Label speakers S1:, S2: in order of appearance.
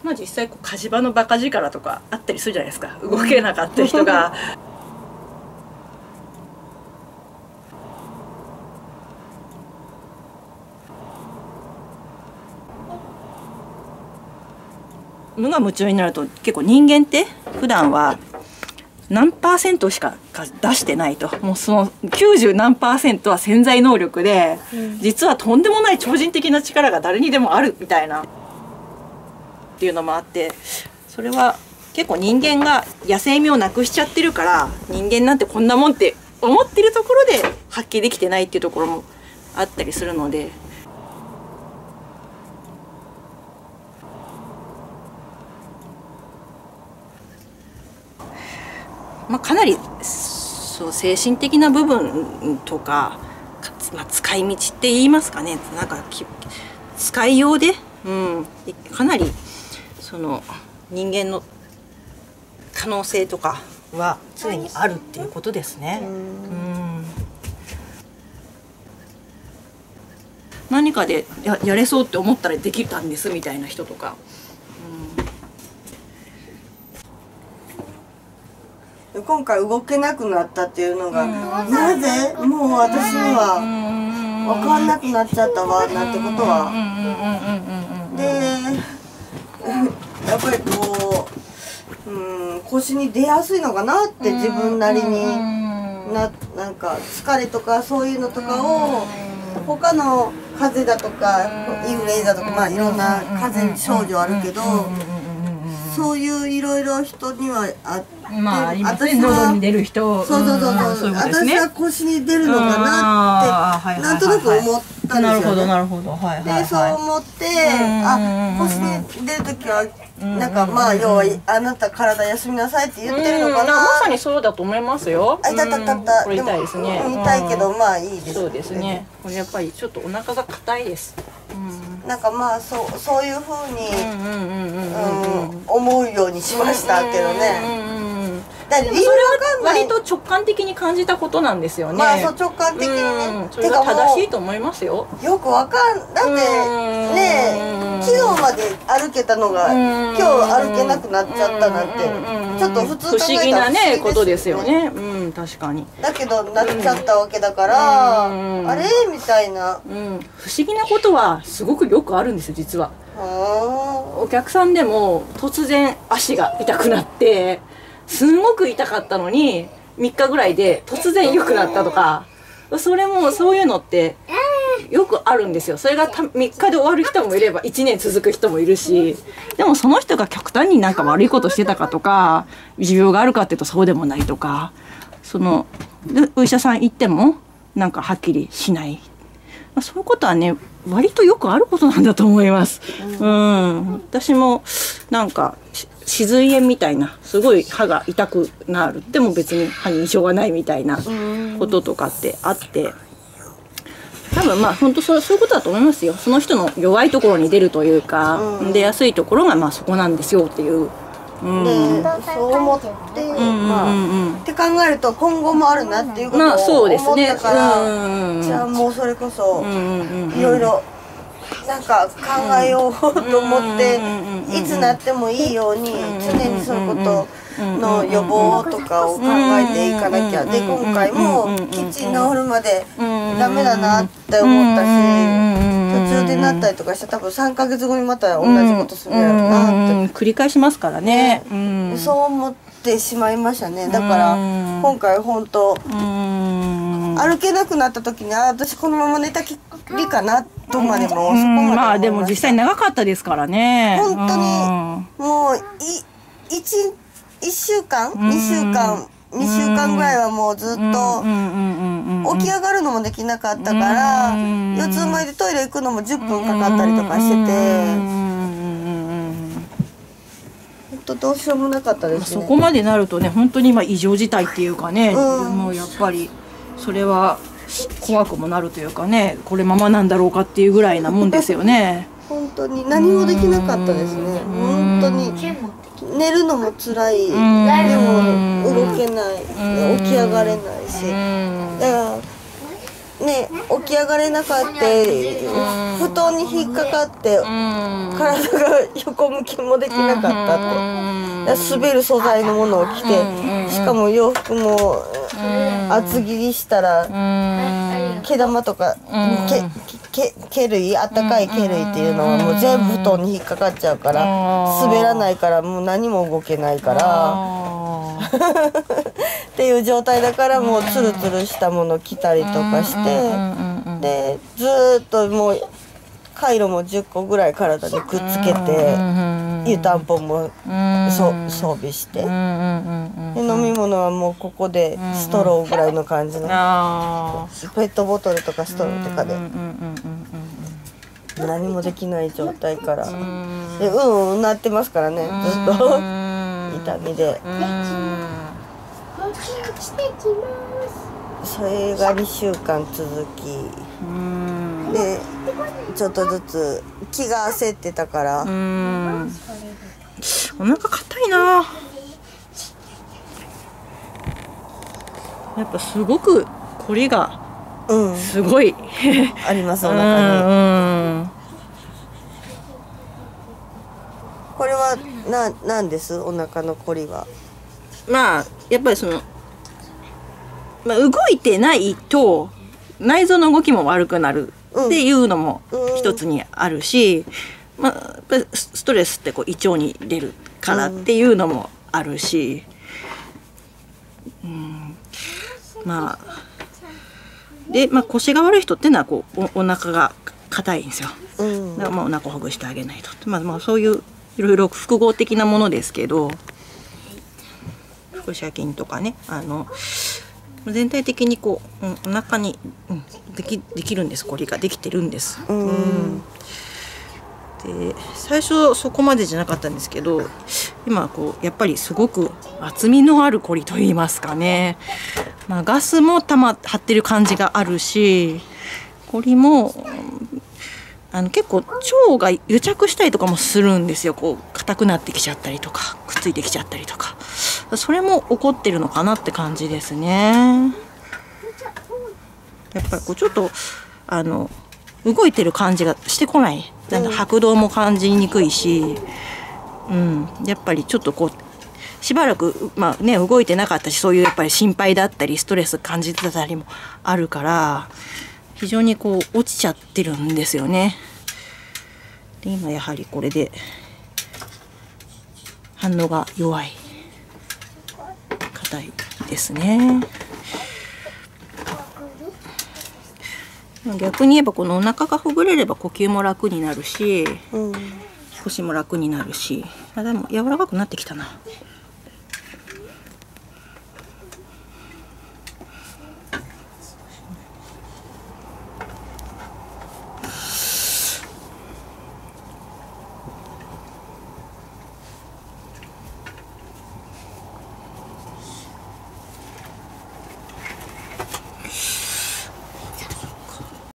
S1: まあ実際火事場のバカ力とかあったりするじゃないですか、動けなかった人が。無我夢中になると結構人間って普段は何%しか出してないと、もうその90何%は潜在能力で、実はとんでもない超人的な力が誰にでもあるみたいなっていうのもあって、それは結構人間が野生味をなくしちゃってるから、人間なんてこんなもんって思ってるところで発揮できてないっていうところもあったりするので。まあ、かなりそう精神的な部分とか、まあ、使い道って言いますかね、なんか使いようで、かなりその人間の可能性とかは常にあるっていうことですね。何かでやれそうって思ったらできたんですみたいな人とか。
S2: 今回動けなくなったっていうのが、なぜもう私には分かんなくなっちゃったわなんてことは。でやっぱり腰に出やすいのかなって自分なりになんか疲れとかそういうのとかを他の風邪だとかインフルエンザとか、まあいろんな風邪症状あるけど、そういういろいろ人にはあって、
S1: まあ、私は喉に出る人、
S2: そう私は腰に出るのかなってなんとなく思ったんですよね。
S1: なるほど、
S2: でそう思って腰に出る時はなんかまあ要はあなた体休みなさいって言ってるのかな。
S1: まさにそうだと思いますよ。
S2: 痛った
S1: これ痛いですね。
S2: 痛いけどまあいいです。
S1: そうですね。これやっぱりちょっとお腹が硬いです。
S2: なんかまあそういうふうに思うようにしましたけどね。
S1: それは割と直感的に感じたことなんですよね。
S2: まあそう直感的にね。
S1: それが正しいと思いますよ。
S2: よくだってね、昨日まで歩けたのが今日歩けなくなっちゃったなんてちょっと普通考えたら
S1: 不思議なねことですよね。確かに。
S2: だけどなっちゃったわけだからあれみたいな。
S1: 不思議なことはすごくよくあるんですよ実は。お客さんでも突然足が痛くなって。すんごく痛かったのに3日ぐらいで突然良くなったとか、それもそういうのってよくあるんですよ。それが3日で終わる人もいれば1年続く人もいるし、でもその人が極端になんか悪いことしてたかとか持病があるかっていうとそうでもないとか、お医者さん行ってもなんかはっきりしない、そういうことはね割とよくあることなんだと思います。私もなんか歯髄炎みたいなすごい歯が痛くなる、でも別に歯に異常がないみたいなこととかってあって、多分まあ本当そういうことだと思いますよ。その人の弱いところに出るというか、出やすいところがまあそこなんですよっていう。
S2: そう思ってって考えると今後もあるなっていうことを思ったから、じゃあもうそれこそいろいろなんか考えようと思っていつなってもいいように常にそういうことの予防とかを考えていかなきゃ。で今回もキッチン治るまでダメだなって思ったし、途中でなったりとかして多分3ヶ月後にまた同じことするやろうなって
S1: 繰り返しますからね。
S2: そう思ってしまいましたね。だから今回本当歩けなくなった時に私このまま寝たきりかなとまでもそこまで
S1: まあでも実際長かったですからね。
S2: 本当にもう1週間2週間2週間ぐらいはもうずっと起き上がるのもできなかったから、四つん這いでトイレ行くのも10分かかったりとかしてて、本当どうしようもなかったですね。
S1: そこまでなるとね本当に今異常事態っていうかね、もうやっぱりそれは怖くもなるというかね、これままなんだろうかっていうぐらいなもんですよね。
S2: 本当に何もできなかったですね。本当に寝るのも辛い、でも動けない、起き上がれないし、だからね起き上がれなかった、布団に引っかかって体が横向きもできなかったって、滑る素材のものを着て、しかも洋服も厚切りしたら毛玉とか毛類、あったかい毛類っていうのはもう全部布団に引っかかっちゃうから、滑らないからもう何も動けないからっていう状態だから、もうツルツルしたもの着たりとかして、でずーっともうカイロも10個ぐらい体にくっつけて、湯たんぽも装備して、で飲み物はもうここでストローぐらいの感じのペットボトルとかストローとかで何もできない状態からでなってますからね、ずっと痛みで。それが2週間続きで、ちょっとずつ気が焦ってたから。
S1: お腹硬いな。やっぱすごくこりがすごい、
S2: あります、お腹に。これはなんです、お腹のこりは。
S1: まあやっぱり動いてないと内臓の動きも悪くなるっていうのも一つにあるし、やっぱりストレスって胃腸に出るからっていうのもあるし、腰が悪い人っていうのはお腹が硬いんですよ。だからお腹をほぐしてあげないと。そういういろいろ複合的なものですけど、腹斜筋とかね、全体的にお腹に、できるんです。こりができてるんです。で最初そこまでじゃなかったんですけど、今やっぱりすごく厚みのあるこりといいますかね、ガスも張ってる感じがあるし、こりも結構腸が癒着したりとかもするんですよ。硬くなってきちゃったりとかくっついてきちゃったりとか、それも起こってるのかなって感じですね。やっぱりちょっと動いてる感じがしてこない。拍動も感じにくいし、やっぱりちょっとしばらく動いてなかったし、そういうやっぱり心配だったりストレス感じてたりもあるから、非常に落ちちゃってるんですよね。で今やはりこれで反応が弱い、硬いですね。逆に言えばこのお腹がほぐれれば呼吸も楽になるし、腰も楽になるし、でも柔らかくなってきたな。